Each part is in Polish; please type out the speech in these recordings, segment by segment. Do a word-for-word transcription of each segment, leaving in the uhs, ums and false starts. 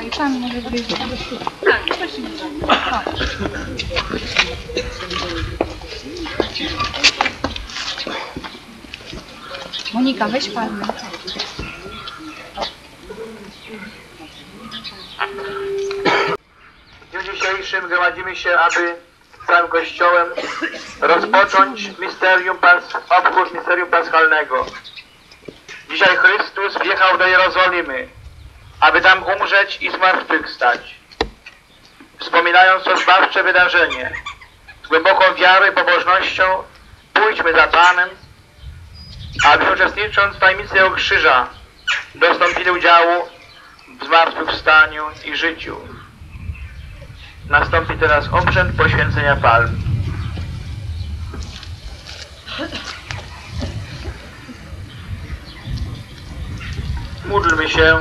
i tam może być. Tak, coś nie tak. Monika, weź palmę. W dniu dzisiejszym gromadzimy się, aby całym Kościołem rozpocząć misterium pas, obchód misterium paschalnego. Dzisiaj Chrystus wjechał do Jerozolimy, aby tam umrzeć i zmartwychwstać. Wspominając to zbawcze wydarzenie, z głęboką wiarą i pobożnością pójdźmy za Panem, aby uczestnicząc w tajemnicy Jego krzyża dostąpili udziału w zmartwychwstaniu i życiu. Nastąpi teraz obrzęd poświęcenia palm. Módlmy się.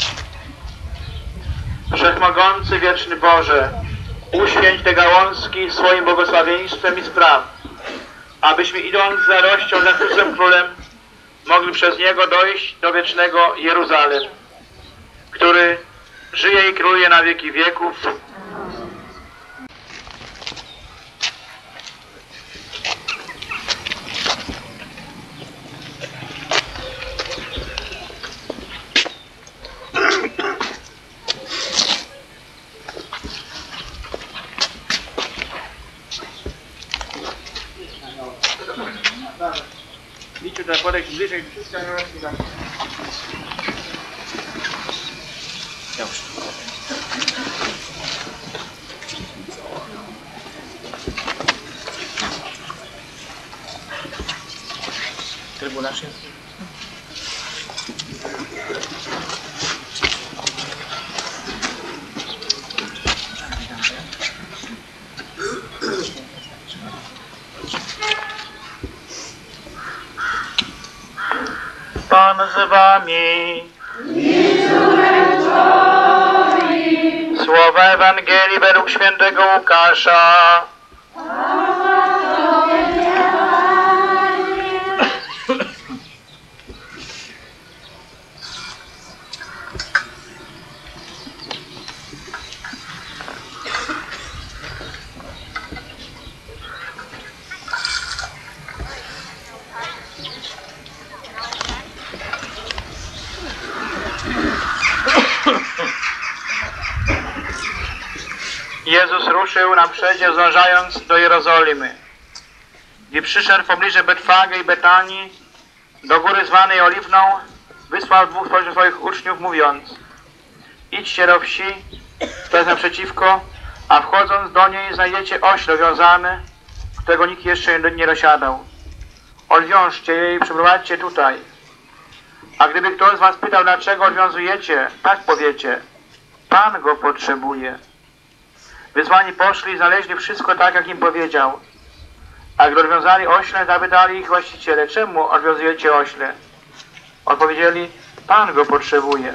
Wszechmogący, wieczny Boże, uświęć te gałązki swoim błogosławieństwem i spraw, abyśmy idąc za rością za Chrystusem Królem mogli przez Niego dojść do wiecznego Jeruzalem, który żyje i króluje na wieki wieków. Liczył ten podejść bliżej, wszystko na resztę da. Dobrze. Trybunarz jest? Pan z wami. Słowa Ewangelii według świętego Łukasza. Jezus ruszył na przedzie, zdążając do Jerozolimy. Gdy przyszedł w pobliże Betfage i Betanii, do góry zwanej Oliwną, wysłał dwóch swoich uczniów, mówiąc: idźcie do wsi, która jest naprzeciwko, a wchodząc do niej znajdziecie ośle wiązane, którego nikt jeszcze nie dosiadał. Odwiążcie je i przyprowadźcie tutaj. A gdyby ktoś z was pytał, dlaczego odwiązujecie, tak powiecie: Pan go potrzebuje. Wysłani poszli i znaleźli wszystko tak, jak im powiedział. A gdy odwiązali ośle, zapytali ich właściciele: czemu odwiązujecie ośle? Odpowiedzieli: Pan go potrzebuje.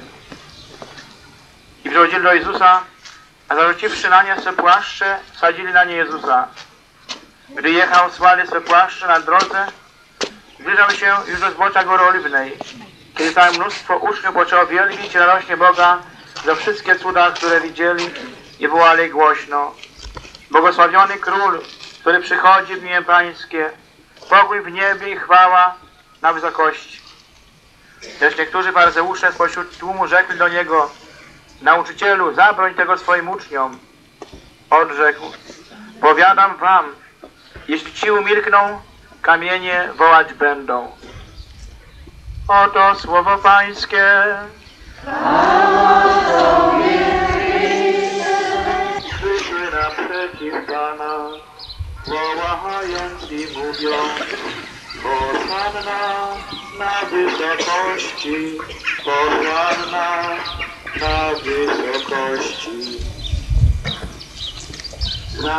I przychodzili do Jezusa, a zarzuciwszy na nie swe płaszcze, wsadzili na nie Jezusa. Gdy jechał, słali swe płaszcze na drodze, zbliżał się już do zbocza Góry Oliwnej, kiedy całe mnóstwo uczniów poczęło wielbić radośnie Boga za wszystkie cuda, które widzieli, i wołali głośno: błogosławiony Król, który przychodzi w imię Pańskie, pokój w niebie i chwała na wysokości. Lecz niektórzy faryzeusze spośród tłumu rzekli do Niego: nauczycielu, zabroń tego swoim uczniom. Odrzekł: powiadam wam, jeśli ci umilkną, kamienie wołać będą. Oto słowo Pańskie. Przyszły naprzeciw Pana, wołając i mówią: Hosanna na wysokości, Hosanna na wysokości. Za...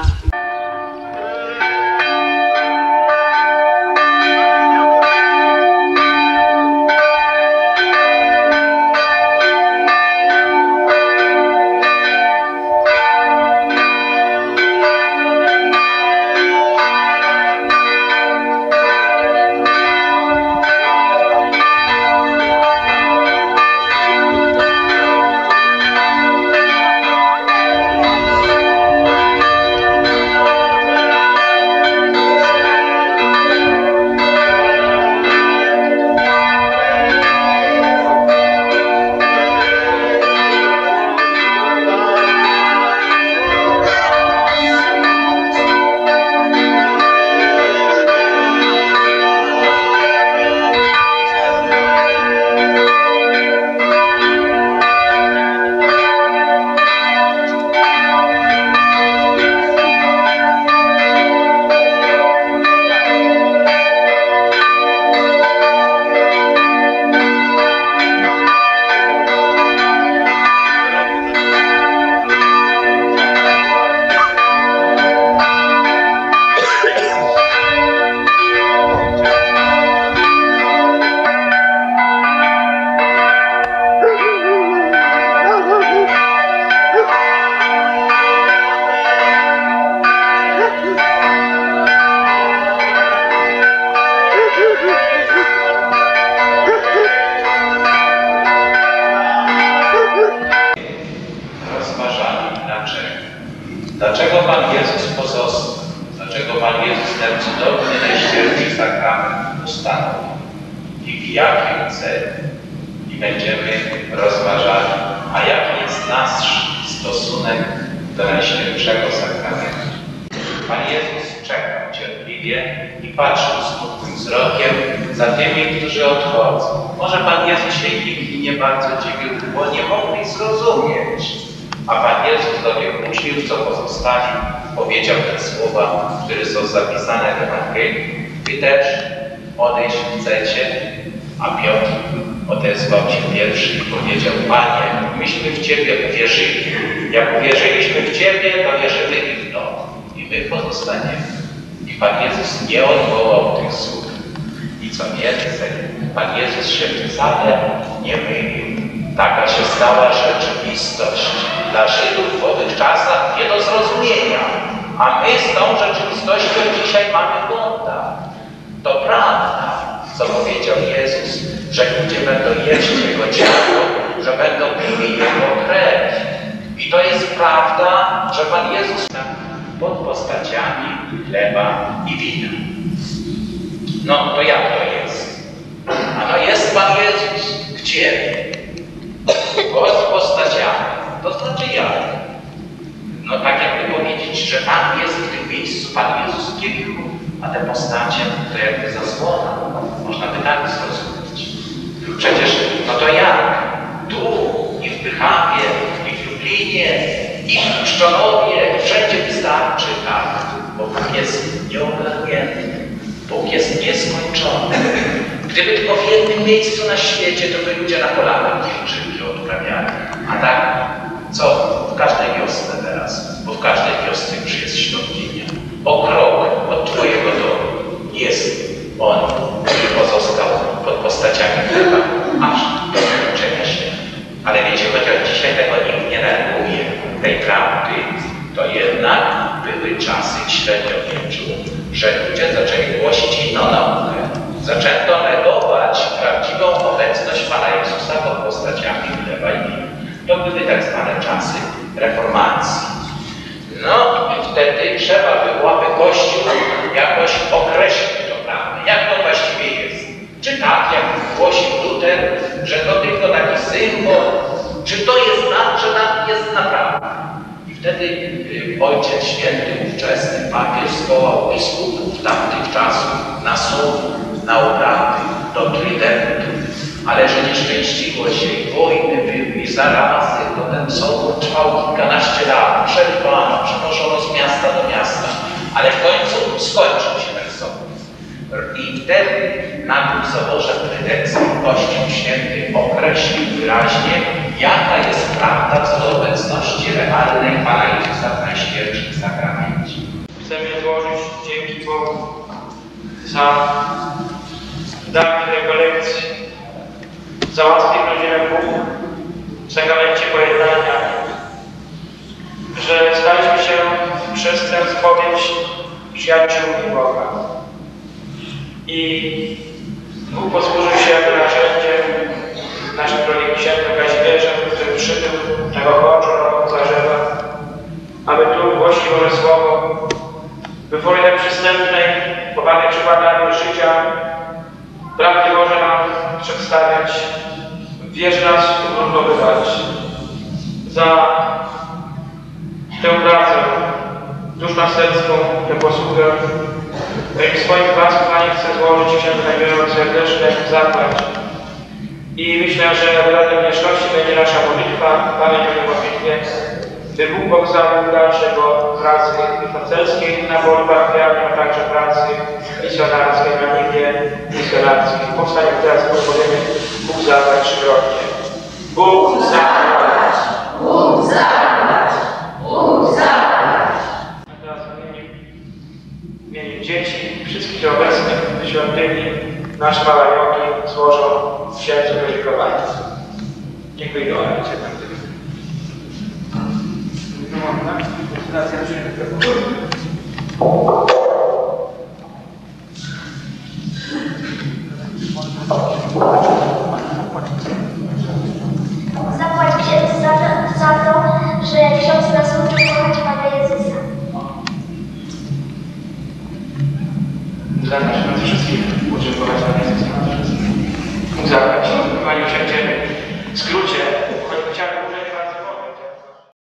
i będziemy rozważali, a jaki jest nasz stosunek do Najświętszego Sakramentu. Pan Jezus czekał cierpliwie i patrzył smutnym wzrokiem za tymi, którzy odchodzą. Może Pan Jezus się ich nie bardzo dziwił, bo nie mogli zrozumieć. A Pan Jezus do tych uczniów, co pozostali, powiedział te słowa, które są zapisane w Ewangelii. Wy też odejść chcecie? A Piotr odezwał się pierwszy i powiedział: Panie, myśmy w Ciebie uwierzyli. Jak uwierzyliśmy w Ciebie, to wierzymy i w to. I my pozostaniemy. I Pan Jezus nie odwołał tych słów. I co więcej, Pan Jezus się wcale nie mylił. Taka się stała rzeczywistość dla Żydów w owych czasach nie do zrozumienia. A my z tą rzeczywistością dzisiaj mamy kontakt. To prawda, co powiedział Jezus, że ludzie będą jeść Jego ciało, że będą pili Jego krew. I to jest prawda, że Pan Jezus pod postaciami chleba i wina. No to jak to jest? Ano jest Pan Jezus. Gdzie? Pod postaciami. To znaczy jak? No tak jakby powiedzieć, że Pan jest w tym miejscu, Pan Jezus w kielichu, a te postacie to jakby zasłona. Można by tak zrozumieć. Przecież, no to jak? Tu i w Bychawie, i w Lublinie, i w Pszczonowie, wszędzie wystarczy tak, bo Bóg jest nieogarnięty. Bóg jest nieskończony. Gdyby tylko w jednym miejscu na świecie, to by ludzie na kolanach pielgrzymki odprawiali. A tak, co w każdej wiosce teraz, bo w każdej wiosce już jest świątynia. O krok od Twojego domu jest On, który pozostał pod postaciami chleba, aż do skończenia się. Ale wiecie, chociaż dzisiaj tego nikt nie reaguje, tej prawdy, to jednak były czasy w średniowieczu, że ludzie zaczęli głosić inną naukę. Zaczęto negować prawdziwą obecność Pana Jezusa pod postaciami chleba i wina. To były tak zwane czasy reformacji. No i wtedy trzeba byłoby Kościół jakoś określić to prawdę. Jak to właściwie jest? Czy tak, jak głosił Luter, że to tylko taki symbol? Czy to jest tak, że tak jest naprawdę? I wtedy y, Ojciec Święty ówczesny papież zwołał biskupów tamtych czasów na sąd, na obrady do Trydentu. Ale że nie szczęściło się i wojny były i zarazy, to ten sobór trwał kilkanaście lat. Przerwano, przenoszono z miasta do miasta. Ale w końcu skończył się ten sobór. I wtedy na tym soborze trydenckim Kościół Święty określił wyraźnie, jaka jest prawda co do obecności realnej Pana Jezusa w Najświętszym Sakramencie. Chcemy złożyć dzięki Bogu za dar rekolekcji, za łaskę rodzinę Bóg w sakramencie pojednania, że staliśmy się przez tę spowiedź przyjaciółmi Boga. I Bóg posłużył się jako narzędziem naszym drogi księdzu Kazimierzem, który przybył na Ochoczu, na Klarzewa, aby tu głosić Boże Słowo w formie przystępnej, podanej przykładami życia, prawdy Boże nam przedstawiać, wierzy nas ugruntowywać. Za tę pracę duszpasterską, tę posługę, w swoim własnym planie chcę złożyć księdzu Kazimierzowi serdeczne zapłać. I myślę, że wyrazem wdzięczności będzie nasza modlitwa, pamięć o tej modlitwie, by Bóg błogosławił dalsze Jego pracy harcerskiej na polu parafialnym, a także pracy misjonarskiej na niwie misjonarskiej. Powstanie teraz pozwolimy Bóg zapłać trzykrotnie. Bóg zapłać! Bóg zapłać! Bóg zapłać! A teraz w imieniu, w imieniu dzieci, wszystkich obecnych w świątyni, nasze małe jogi złożą księdzu podziękowania. Dziękuję Ojcze. Zapłać księdzu za to, za to, że ksiądz nas uczył kochać Pana Jezusa. Za nas wszystkich podziękować Pana Jezusa. Mógł zapłać. Panie Księdzie, W skrócie,